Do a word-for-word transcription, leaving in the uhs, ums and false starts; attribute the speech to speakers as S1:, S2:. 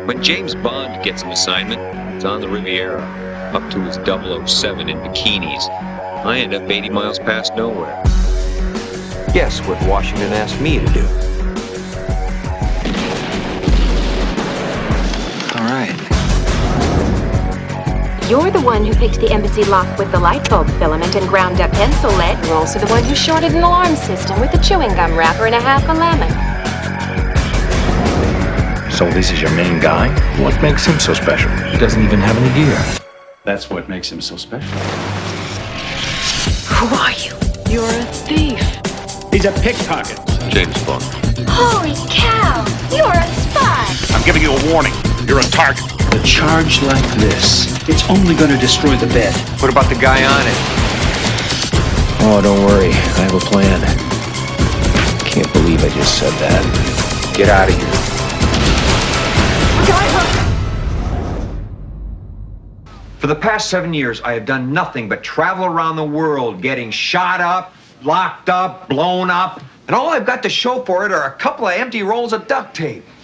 S1: When James Bond gets an assignment, it's on the Riviera, up to his double oh seven in bikinis. I end up eighty miles past nowhere.
S2: Guess what Washington asked me to do.
S3: All right.
S4: You're the one who picked the embassy lock with the light bulb filament and ground up pencil lead. You're also the one who shorted an alarm system with a chewing gum wrapper and a half a lemon.
S3: So this is your main guy? What makes him so special? He doesn't even have any gear.
S5: That's what makes him so special.
S4: Who are you?
S6: You're a thief.
S5: He's a pickpocket.
S1: James Bond.
S4: Holy cow! You're a spy!
S7: I'm giving you a warning. You're a target.
S5: A charge like this, it's only going to destroy the bed.
S2: What about the guy on it?
S3: Oh, don't worry. I have a plan. Can't believe I just said that.
S2: Get out of here. For the past seven years, I have done nothing but travel around the world, getting shot up, locked up, blown up, and all I've got to show for it are a couple of empty rolls of duct tape.